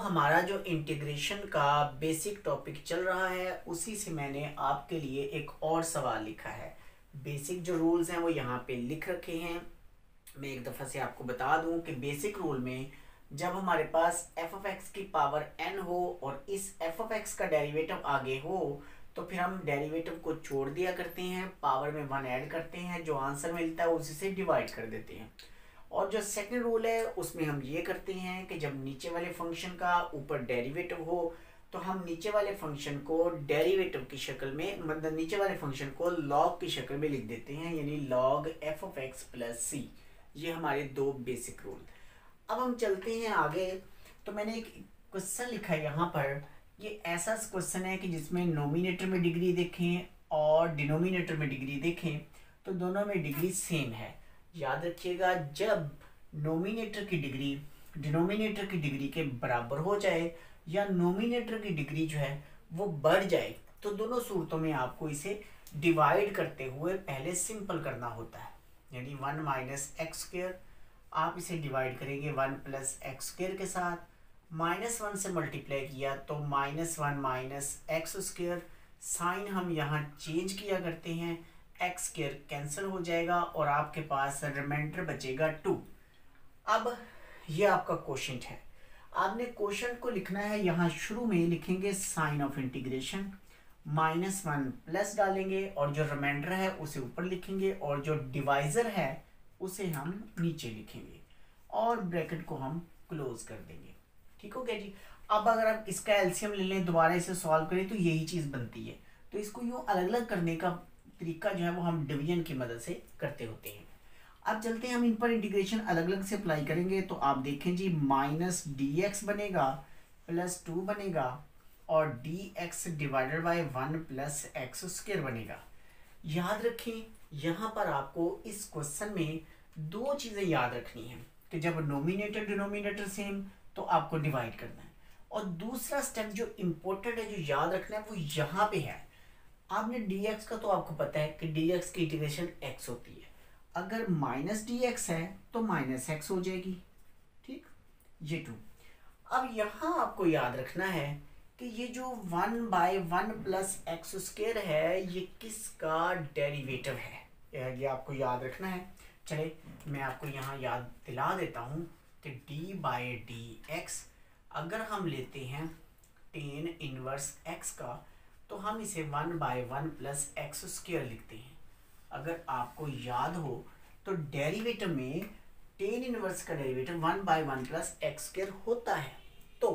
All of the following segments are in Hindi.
हमारा जो इंटीग्रेशन का बेसिक टॉपिक चल रहा है उसी से मैंने आपके लिए एक और सवाल लिखा है। बेसिक जो रूल्स हैं वो यहाँ पे लिख रखे हैं। मैं एक दफ़ा से आपको बता दूं कि बेसिक रूल में जब हमारे पास एफ ऑफ एक्स की पावर n हो और इस एफ ऑफ एक्स का डेरिवेटिव आगे हो तो फिर हम डेरिवेटिव को छोड़ दिया करते हैं, पावर में 1 ऐड करते हैं, जो आंसर मिलता है उसी से डिवाइड कर देते हैं। और जो सेकंड रूल है उसमें हम ये करते हैं कि जब नीचे वाले फंक्शन का ऊपर डेरिवेटिव हो तो हम नीचे वाले फंक्शन को डेरिवेटिव की शक्ल में, मतलब नीचे वाले फंक्शन को लॉग की शक्ल में लिख देते हैं, यानी log F of X plus C. ये हमारे दो बेसिक रूल। अब हम चलते हैं आगे। तो मैंने एक क्वेश्चन लिखा है यहाँ पर। ये ऐसा क्वेश्चन है कि जिसमें नोमिनेटर में डिग्री देखें और डिनोमिनेटर में डिग्री देखें तो दोनों में डिग्री सेम है। याद रखिएगा, जब नोमिनेटर की डिग्री डिनोमिनेटर की डिग्री के बराबर हो जाए या नोमिनेटर की डिग्री जो है वो बढ़ जाए तो दोनों सूरतों में आपको इसे डिवाइड करते हुए पहले सिंपल करना होता है। यानी 1 माइनस एक्स स्क्वायर, आप इसे डिवाइड करेंगे 1 प्लस एक्स स्क्वायर के साथ, -1 से मल्टीप्लाई किया तो -1 माइनस एक्स स्क्वायर। साइन हम यहाँ चेंज किया करते हैं, एक्स स्क्वायर कैंसिल हो जाएगा और आपके पास रिमाइंडर बचेगा 2। अब ये आपका क्वोशंट है। आपने क्वोशंट को लिखना है, यहाँ शुरू में लिखेंगे साइन ऑफ इंटीग्रेशन, -1 प्लस डालेंगे और जो रिमाइंडर है उसे ऊपर लिखेंगे और जो डिवाइजर है उसे हम नीचे लिखेंगे और ब्रैकेट को हम क्लोज कर देंगे। ठीक हो गया जी। अब अगर आप इसका एलसीएम ले लें, दोबारा इसे सॉल्व करें तो यही चीज़ बनती है। तो इसको यूँ अलग अलग करने का तरीका जो है वो हम डिवीजन की मदद से करते होते हैं। अब चलते हैं हम इन पर इंटीग्रेशन अलग अलग से अप्लाई करेंगे। तो आप देखें जी, माइनस डी एक्स बनेगा प्लस 2 बनेगा और D X divided by 1 plus X square बनेगा। याद रखें, यहाँ पर आपको इस क्वेश्चन में दो चीज़ें याद रखनी है कि जब नोमिनेटर डिनोमिनेटर सेम तो आपको डिवाइड करना है, और दूसरा स्टेप जो इम्पोर्टेंट है जो याद रखना है वो यहाँ पे है। आपने dx का तो आपको पता है कि dx की इंटीग्रेशन x होती है, अगर माइनस dx है तो माइनस x हो जाएगी। ठीक, ये 2। अब यहाँ आपको याद रखना है कि ये जो 1/1 प्लस एक्स स्क्वायर है ये किसका डेरिवेटिव है, ये आपको याद रखना है। चले मैं आपको यहाँ याद दिला देता हूँ कि d/dx अगर हम लेते हैं tan इनवर्स x का तो हम इसे 1/1 प्लस एक्स स्क्वायर लिखते हैं। अगर आपको याद हो तो डेरिवेटिव में tan इनवर्स का डेरिवेटिव 1/1 प्लस एक्स स्क्वायर होता है। तो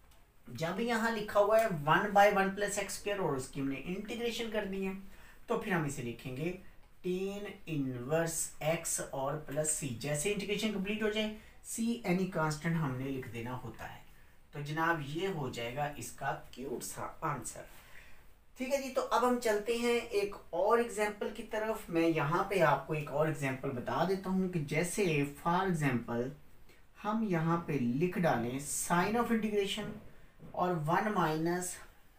जब यहाँ लिखा हुआ है 1/1 प्लस एक्स स्क्वायर और उसकी हमने इंटीग्रेशन कर दी है तो फिर हम इसे लिखेंगे tan इनवर्स x और प्लस c। जैसे इंटीग्रेशन कंप्लीट हो जाए c एनी कांस्टेंट हमने लिख देना होता है। तो जनाब ये हो जाएगा इसका क्यूट सा आंसर। ठीक है जी। तो अब हम चलते हैं एक और एग्जाम्पल की तरफ। मैं यहाँ पे आपको एक और एग्जाम्पल बता देता हूँ कि जैसे फॉर एग्जाम्पल हम यहाँ पे लिख डालें साइन ऑफ इंटीग्रेशन और 1 माइनस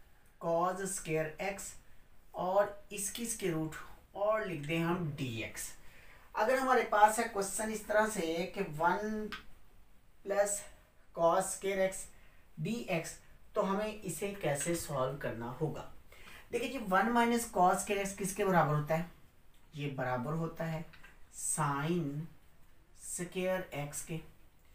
कॉज स्क्वायर एक्स और इसकी स्क्वायर रूट और लिख दें हम dx। अगर हमारे पास है क्वेश्चन इस तरह से कि 1 plus cos square X dx, तो हमें इसे कैसे सॉल्व करना होगा। देखिए जी, 1 माइनस कॉस स्क्वायर एक्स किसके बराबर होता है, ये बराबर होता है साइन स्क्वायर एक्स के,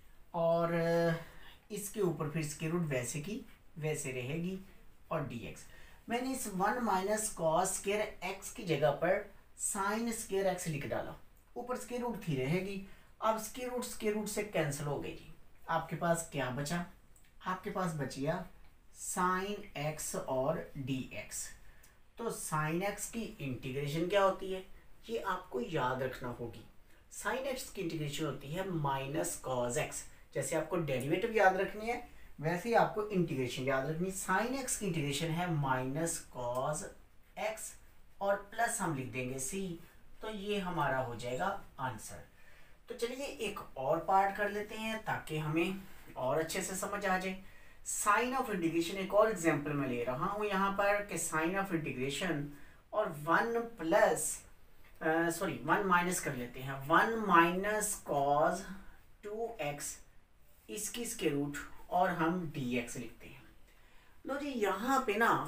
और इसके ऊपर फिर स्क्वायर रूट वैसे की वैसे रहेगी और dx। मैंने इस 1 माइनस कॉस स्क्वायर एक्स की जगह पर साइन स्क्वायर एक्स लिख डाला, ऊपर स्क्वायर रूट थी रहेगी। अब स्क्वायर रूट से कैंसिल हो गई जी। आपके पास क्या बचा, आपके पास बच गया साइन एक्स और dx। तो साइन एक्स की इंटीग्रेशन क्या होती है ये आपको याद रखना होगी। साइन एक्स की इंटीग्रेशन होती है माइनस कॉज एक्स। जैसे आपको डेरिवेटिव याद रखनी है वैसे ही आपको इंटीग्रेशन याद रखनी है। साइन एक्स की इंटीग्रेशन है माइनस कॉज एक्स और प्लस हम लिख देंगे c, तो ये हमारा हो जाएगा आंसर। तो चलिए एक और पार्ट कर लेते हैं ताकि हमें और अच्छे से समझ आ जाए। साइन ऑफ इंटीग्रेशन एक और एग्जांपल मैं ले रहा हूँ यहाँ पर कि साइन ऑफ इंटीग्रेशन और 1 माइनस कर लेते हैं, 1 माइनस कॉज 2x इसकी स्क्वायर रूट और हम dx लिखते हैं। लो जी, यहाँ पे ना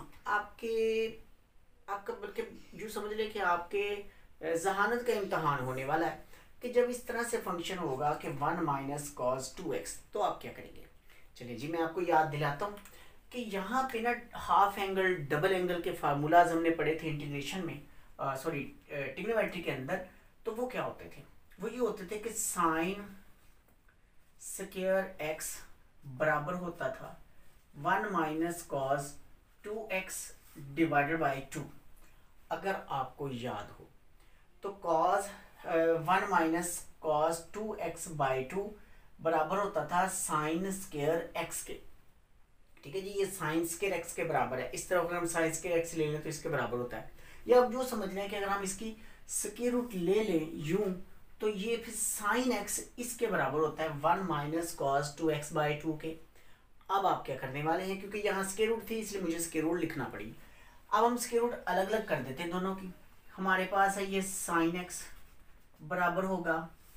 आपका बल्कि जो समझ ले कि आपके जहानत का इम्तहान होने वाला है कि जब इस तरह से फंक्शन होगा कि 1 माइनस कॉस 2x, तो आप क्या करेंगे। चलिए जी, मैं आपको याद दिलाता हूँ कि यहाँ पे ना हाफ एंगल डबल एंगल के फार्मूलाज हमने पढ़े थे इंटीग्रेशन में, सॉरी ट्रिग्नोमेट्री के अंदर। तो वो क्या होते थे, वो ये होते थे कि साइन स्क्वायर एक्स बराबर होता था 1 minus cos 2x divided by 2। अगर आपको याद हो तो cos 1 minus cos 2x by 2 बराबर होता था साइन स्क्वायर एक्स के। ठीक है जी, ये साइन स्क्वायर एक्स के बराबर है। इस तरह अगर हम साइन स्क्वायर एक्स ले लें तो इसके बराबर होता है। या अब जो समझ लें कि अगर हम इसकी स्क्वायर रूट ले लें यूं, तो ये फिर साइन एक्स इसके बराबर होता है 1 माइनस कॉस 2x बाई 2 के। अब आप क्या करने वाले हैं, क्योंकि यहाँ स्क्वायर रूट थी इसलिए मुझे स्क्वायर रूट लिखना पड़ी। अब हम स्क्वायर रूट अलग अलग कर देते हैं दोनों की। हमारे पास है ये साइन एक्स बराबर होगा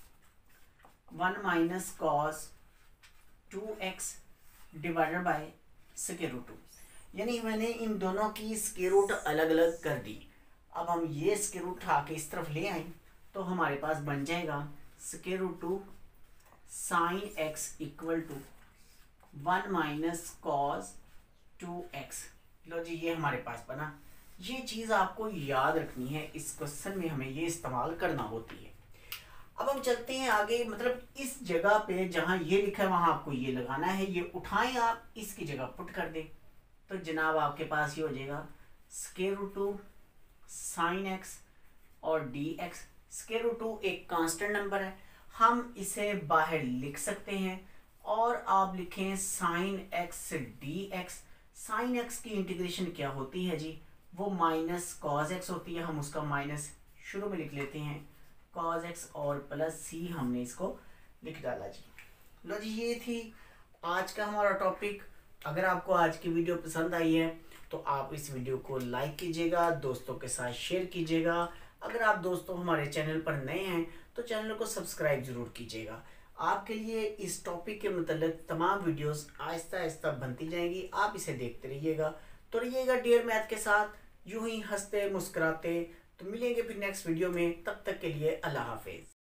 1 minus cos 2x divided by square root 2, यानी मैंने इन दोनों की स्क्वायर रूट अलग अलग कर दी। अब हम ये स्क्वायर रूट उठा के इस तरफ ले आए तो हमारे पास बन जाएगा square root 2 sine X equal to 1 minus cos 2x। लो जी, ये हमारे पास बना। ये चीज़ आपको याद रखनी है, इस क्वेश्चन में हमें ये इस्तेमाल करना होती है। अब हम चलते हैं आगे, मतलब इस जगह पे जहां ये लिखा है वहां आपको ये लगाना है। ये उठाएं आप, इसकी जगह पुट कर दें तो जनाब आपके पास ये हो जाएगा स्क्वायर रूट 2 साइन एक्स और डी एक्स। स्क्वायर रूट 2 एक कांस्टेंट नंबर है, हम इसे बाहर लिख सकते हैं और आप लिखें sine X D X. Sine X की इंटीग्रेशन क्या होती है जी, वो माइनस कॉस एक्स होती है। हम उसका माइनस शुरू में लिख लेते हैं कॉस एक्स और प्लस सी हमने इसको लिख डाला जी। लो जी, ये थी आज का हमारा टॉपिक। अगर आपको आज की वीडियो पसंद आई है तो आप इस वीडियो को लाइक कीजिएगा, दोस्तों के साथ शेयर कीजिएगा। अगर आप दोस्तों हमारे चैनल पर नए हैं तो चैनल को सब्सक्राइब जरूर कीजिएगा। आपके लिए इस टॉपिक के मतलब तमाम वीडियोस आहिस्ता आहिस्ता बनती जाएंगी, आप इसे देखते रहिएगा। तो रहिएगा डियर मैथ के साथ, यूं ही हंसते मुस्कुराते। तो मिलेंगे फिर नेक्स्ट वीडियो में, तब तक के लिए अल्लाह हाफिज।